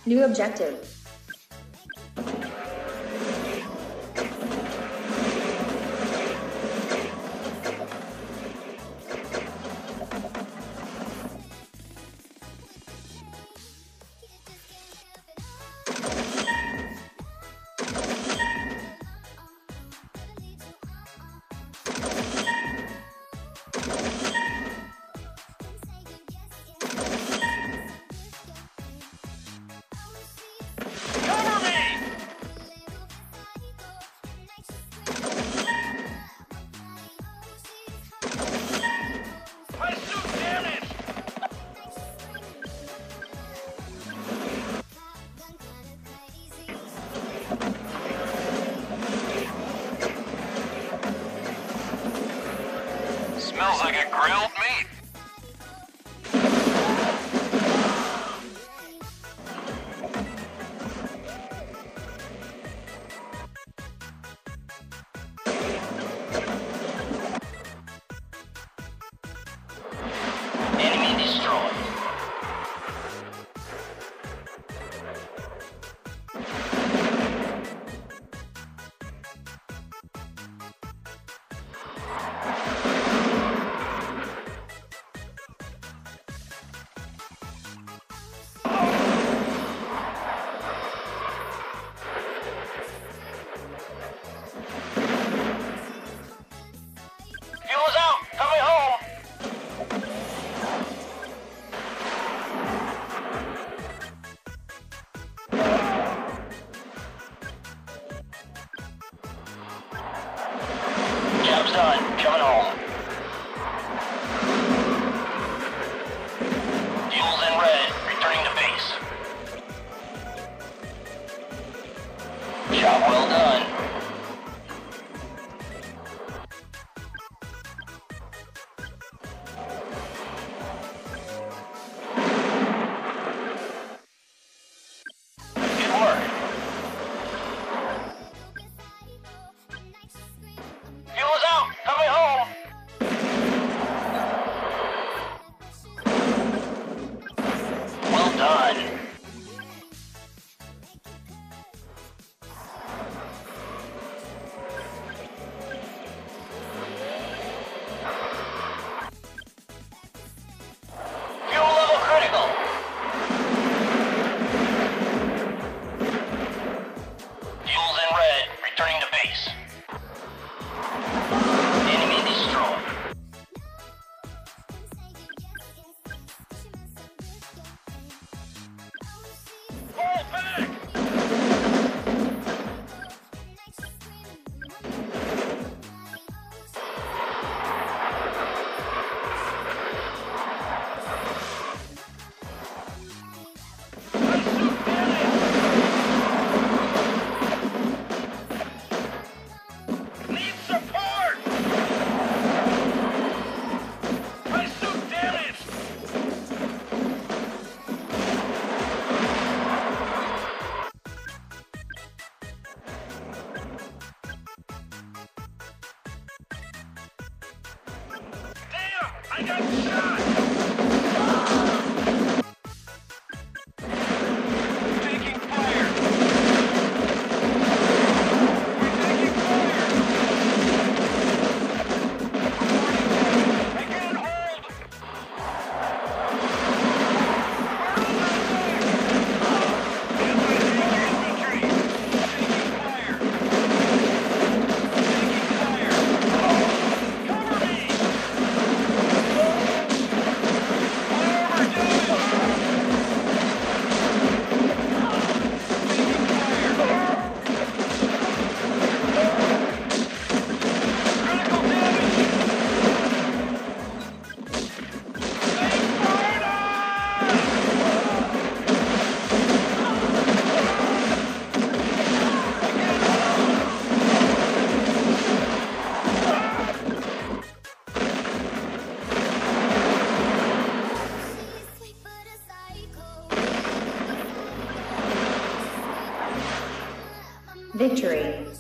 New objective. Smells like a grilled meat. Enemy destroyed. Job's done. Coming home. Fuel's in red. Returning to base. Job well done. Good work. Fuel's out. Coming home. Well done. Fuel level critical. Fuel's in red. Returning to base. Enemy destroyed. Fall back! Need support! My suit damaged! Damn! I got shot! Taking fire! We're taking fire! I can't hold! Infantry! Taking fire! Taking fire! Cover me! Victory.